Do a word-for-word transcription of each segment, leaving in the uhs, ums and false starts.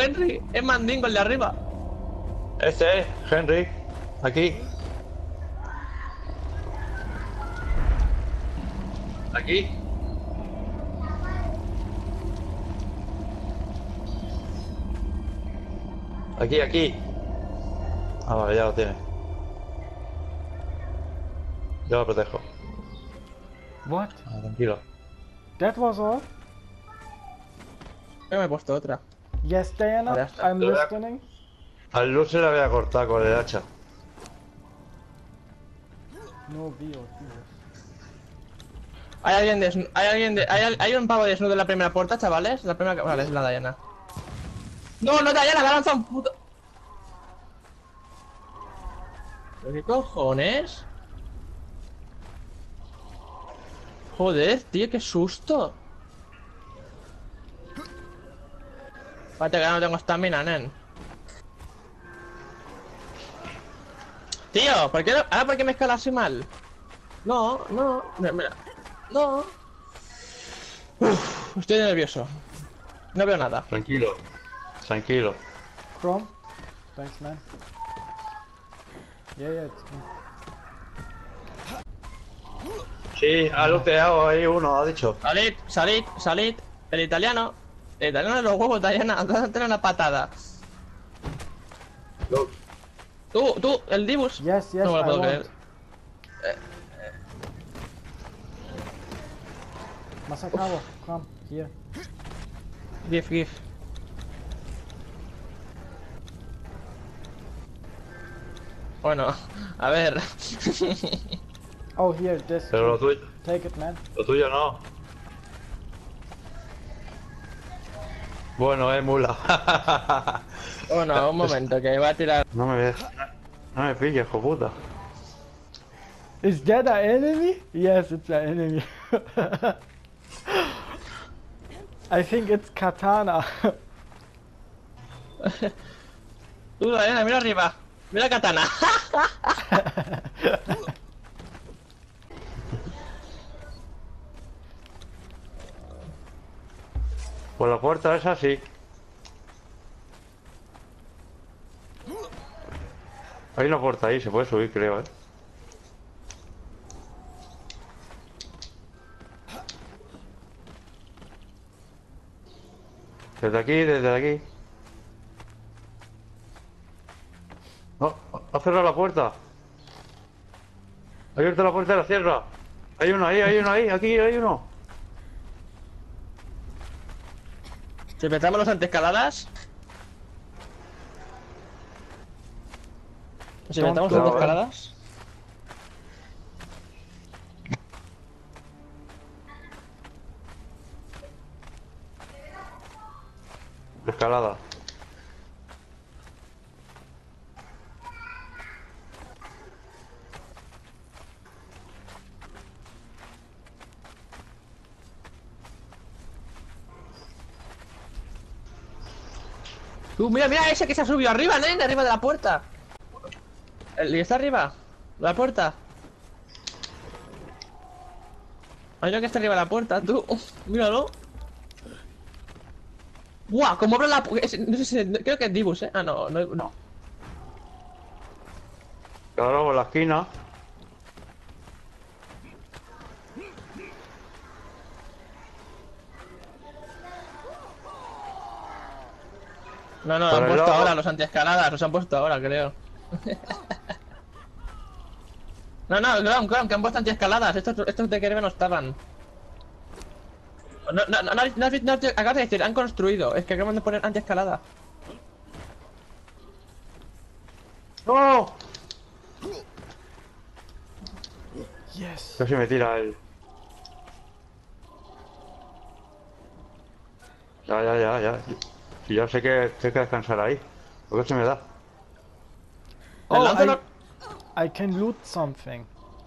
Henry. Es Mandingo el de arriba. Este es Henry. Aquí. Aquí. Aquí, aquí. Ah, vale, ya lo tiene. Yo lo protejo. What? Ah, tranquilo. That was all? Yo me he puesto otra. Yes, Diana, Ya está. I'm Lo voy a- listening. Al luz se la voy a cortar con el hacha. No veo, tío. Hay alguien desnudo. Hay alguien de. Hay, al- hay un pavo desnudo en la primera puerta, chavales. La primera. Vale, es la Diana. No, no, Diana, me ha lanzado un puto. ¿Pero qué cojones? Joder, tío, qué susto. Espérate que ya no tengo estamina, nen. Tío, ¿por qué no? ¿Ahora por qué me escala así mal? No, no, mira, mira. No. Uf, estoy nervioso. No veo nada. Tranquilo. Tranquilo. Chrome? Thanks, man. Yeah, yeah, it's me. Sí, ha looteado ahí uno, ha dicho. Salid, salid, salid. El italiano. El italiano de los huevos, Diana. Anda a tener una patada. Tú, tú, el Dibus. Yes, yes, No me lo I puedo want. creer. Masakawa, come, here. Gif, gif. Bueno, a ver. Oh, here, this. Pero lo tuyo, Take it, man. lo tuyo no. Bueno, eh, mula. Bueno, un momento, que va a tirar. No me ves. No me pilles, hijo puta. Is that an enemy? Yes, it's an enemy. I think it's Katana. Tú, Diana, mira arriba. Mira Katana. Por la puerta esa sí. Hay una puerta ahí, se puede subir, creo, eh. Desde aquí, desde aquí. No, ha cerrado la puerta. Ha abierto la puerta y la cierra. Hay uno ahí, hay uno ahí, aquí hay uno. Si empezamos los antiescaladas. Si empezamos los Don't go. antiescaladas. Escalada. Tú, mira, mira ese que se ha subido arriba, nen, arriba de la puerta. El y está arriba, de la puerta. Hay uno que está arriba de la puerta, tú. Uf, míralo. ¡Buah! Como abre la puerta. No sé si. Creo que es Dibus, eh. Ah, no, no. no. Claro, por la esquina. No, no, lo Por han el puesto lado. ahora, los antiescaladas, los han puesto ahora, creo. No, no, Clown, Clown, que han puesto antiescaladas. Estos, estos de Kerebe no estaban. No, no, no, no, no, no, no, acabas de decir, han construido. Es que acaban de poner antiescalada. ¡No! Yes. Casi me tira él. Ya, ya, ya, ya. Si ya sé que tengo que descansar ahí. ¿Por qué se me da? El Oh, lanzo I, no- I can loot something.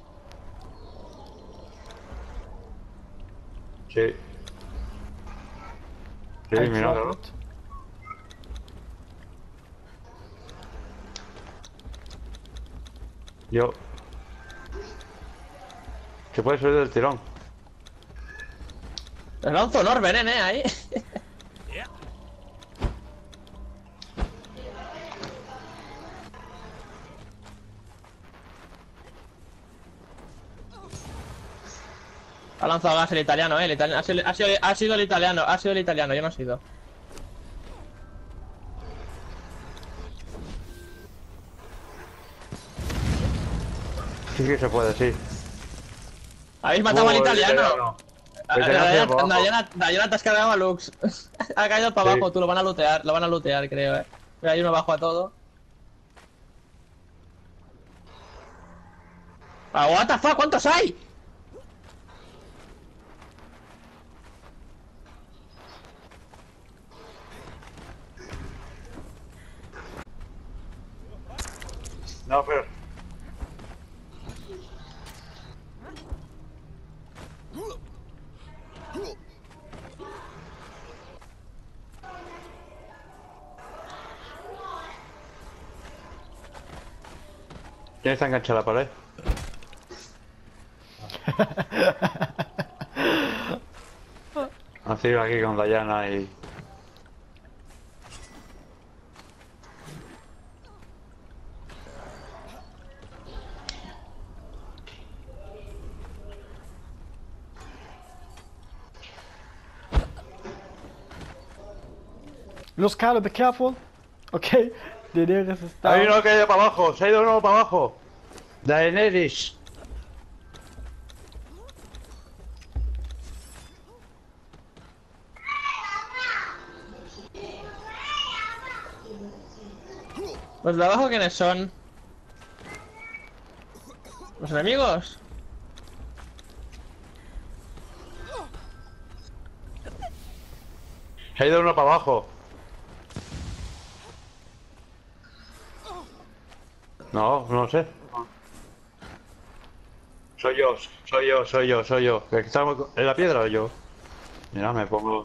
Sí. Sí, I mira, drop claro. it. Yo. Se puede subir del tirón. El lanzo un orbe, nene, ahí. Ha lanzado gas el italiano, eh. El italiano. Ha, sido, ha, sido, ha sido el italiano, ha sido el italiano, yo no he sido. Sí que se puede, sí. Habéis matado Uh, al el italiano. italiano. A- El italiano Dayana- hacia abajo. Dayana Dayana, te has cargado a Lux. Ha caído para Sí. abajo, tú lo van a lootear, lo van a lootear, creo, eh. Mira, hay uno abajo a todo. Ah, what the fuck, ¿cuántos hay? No, pero... ¿Quién está enganchado a la pared? Así aquí con Dayana y... Los Carlos, be careful. Okay, Daenerys is Hay down. uno que ha ido para abajo, se ha ido uno para abajo. Daenerys. ¿Los de abajo quiénes son? ¿Los enemigos? Se ha ido uno para abajo. No, no sé. Soy yo, soy yo, soy yo, soy yo. ¿El que está en la piedra o yo? Mira, me pongo...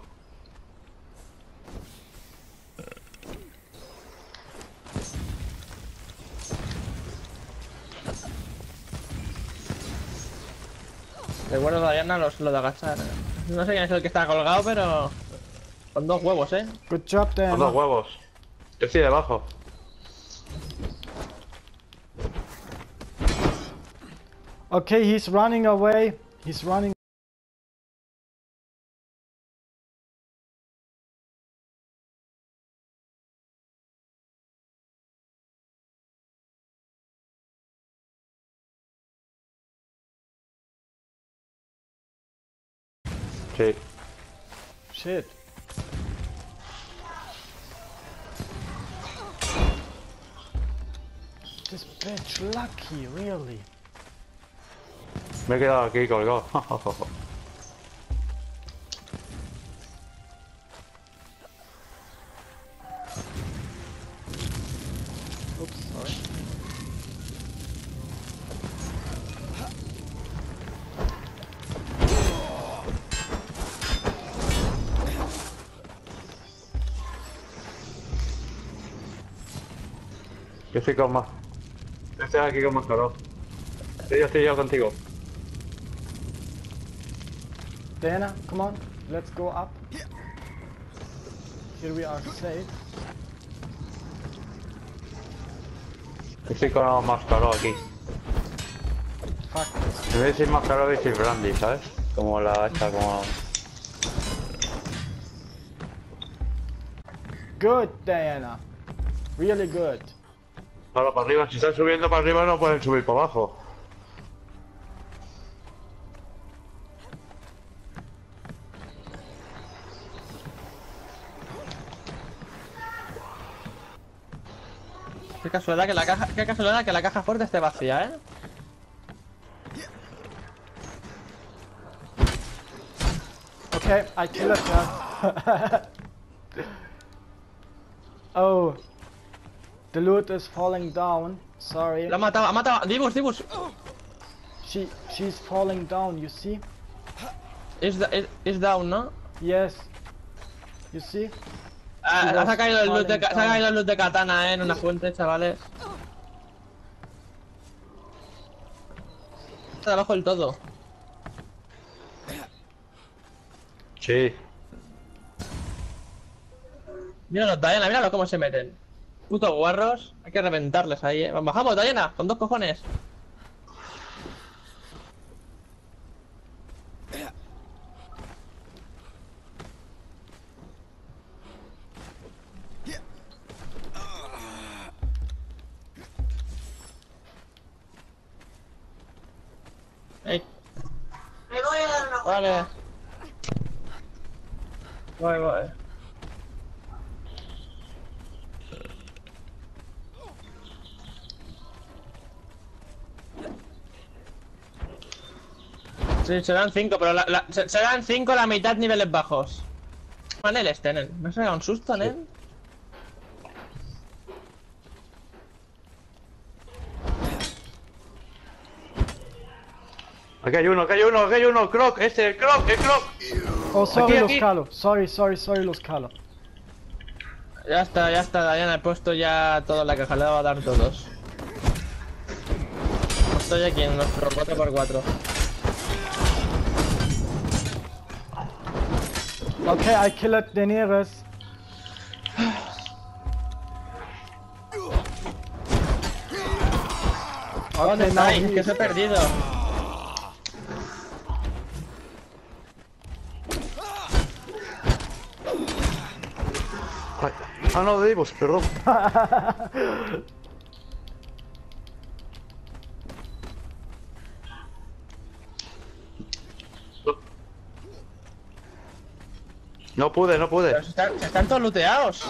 Recuerdo de Dayana los, lo de agachar. No sé quién es el que está colgado, pero... Con dos huevos, eh. Good job, Con dos Diana. huevos. Yo estoy debajo. Okay, he's running away. He's running. Sí. Shit. This bitch lucky, really. Me he quedado aquí colgado. Oops, sorry. Yo estoy con más. Yo estoy aquí con más calor. Estoy yo, estoy yo contigo. Diana, come on, let's go up. Here we are safe. Estoy con más calor aquí. Fuck this. En vez de decir más calor, voy a decir brandy, ¿sabes? Como la esta, como... Good, Diana. Really good. Ahora para arriba, si están subiendo para arriba no pueden subir para abajo. Qué casualidad que la caja, qué casualidad que la caja fuerte esté vacía, eh. Okay, I killed her. Oh, the loot is falling down. Sorry. Lo ha matado, ha matado. Dibus, Dibus. She she's falling down. You see? Is, is, is down, ¿no? Yes. You see? Ah, She was se ha caído el loot de, falling ca- se ha down. caído el loot de katana, eh, en una fuente, chavales. Está debajo del todo. Sí. Míralo, Diana, míralo cómo se meten. Putos guarros. Hay que reventarles ahí, eh. Bajamos, Diana, con dos cojones. Vale. Voy, voy. Sí, serán cinco, pero la, la, se- serán cinco la mitad niveles bajos. Manel este, nen. ¿Me has pegado un susto, nen? Aquí hay uno, aquí hay uno, aquí hay uno, Croc, este, el Croc, el Croc. Oh, sorry, Aquí, los aquí. calo. Sorry, sorry, sorry, los calo. Ya está, ya está, Diana. He puesto ya todo en la caja. Le voy a dar todos. Estoy aquí en nuestro cuatro por cuatro. Okay, I killed the nearest. ¿Dónde Okay, now estáis? he Que is os he perdido. Ay. Ah, no, de Divos, perdón. No pude, no pude. Pero se están, se están todos looteados.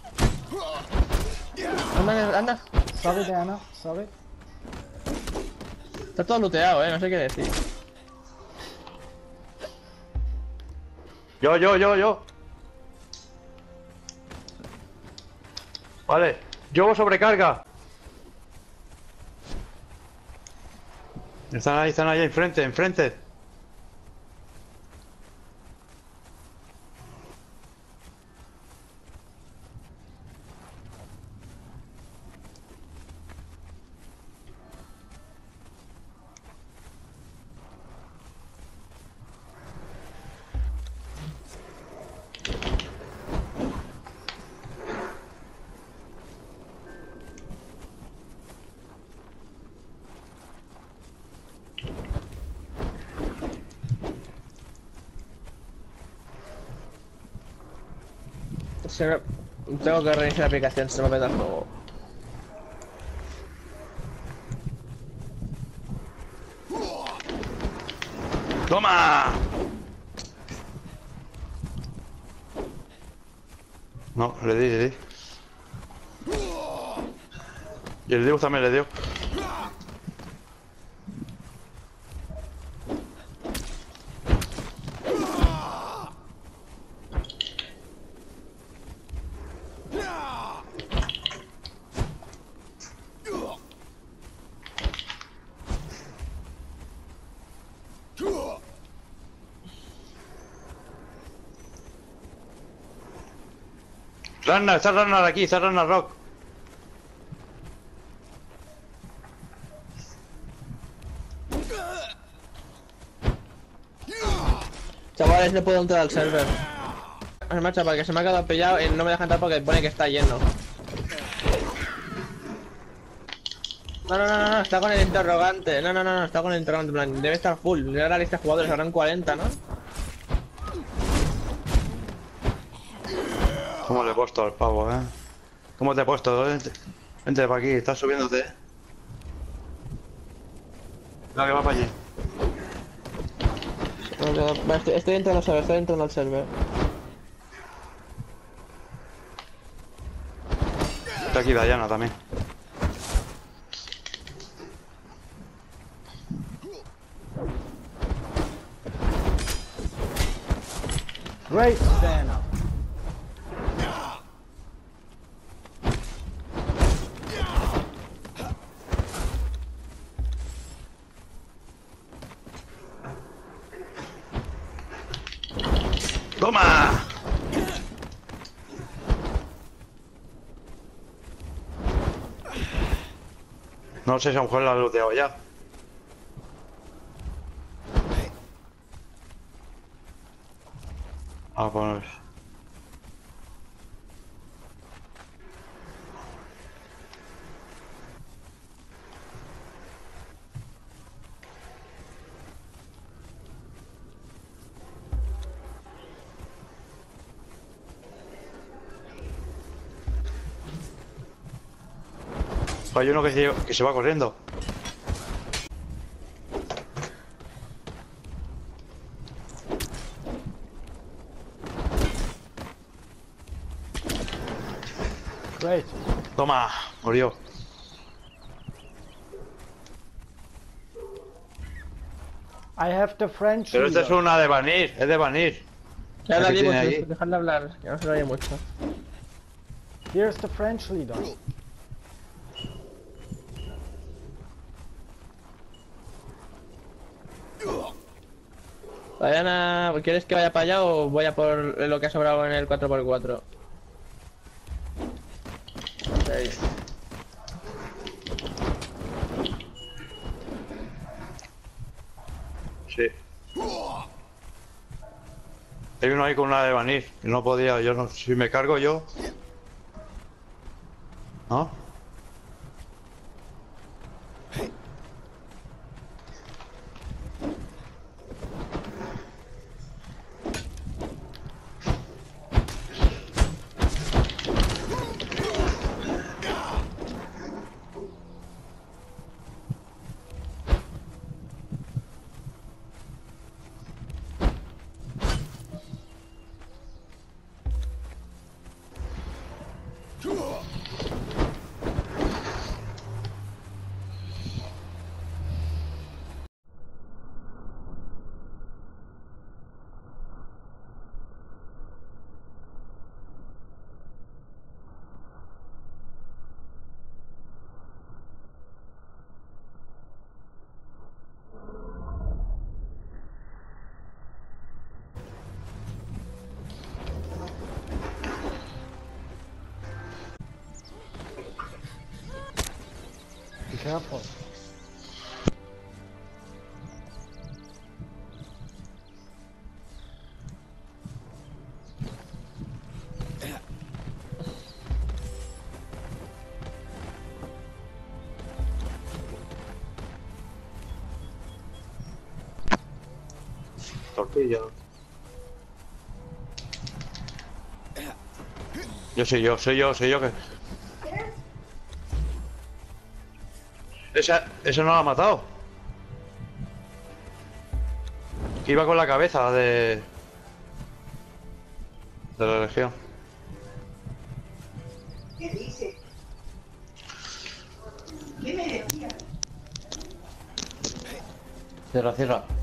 Anda, anda. Sorry, Diana, sorry. Está todo looteado, eh. No sé qué decir. Yo, yo, yo, yo. Vale, yo sobrecarga. Están ahí, están ahí enfrente, enfrente. Se me- Tengo que reiniciar la aplicación, se me mete el juego. ¡Toma! No, le di, le di. Y el Dios también le dio. Runner, está Runner aquí, está Runner Rock. Chavales, no puedo entrar al server. Además, chaval, que se me ha quedado pillado y no me deja entrar porque pone que está lleno. No, no, no, no, no, está con el interrogante. No, no, no, no, está con el interrogante. En plan, debe estar full. Mira la lista de jugadores, habrán cuarenta, ¿no? ¿Cómo le he puesto al pavo, eh? ¿Cómo te he puesto? Vente, vente para aquí, estás subiéndote. No, que va para allí. Vale, estoy, estoy entrando al server, estoy entrando al server. Está aquí Diana también. Great, Diana. ¡Toma! No sé si a lo mejor la he looteado ya. Ah, pues... Hay uno que se, que se va corriendo. Great. Toma, murió. I have the French Pero esta es leader. una de Vanir, es de Vanir. Ya ¿Qué la tiene dimos, ahí? dejadle hablar, que no se lo oye mucho. Here's the French leader. Diana, ¿quieres que vaya para allá o voy a por lo que ha sobrado en el cuatro por cuatro? Okay. Sí. Hay uno ahí con una de Vanir. Y no podía, yo no. Si me cargo yo. ¿No? Be careful. Tortilla. Yo soy yo, soy yo, soy yo que. Esa, ese no lo ha matado. Que iba con la cabeza de. de la legión. ¿Qué dice? ¿Qué me decía? Cierra, cierra.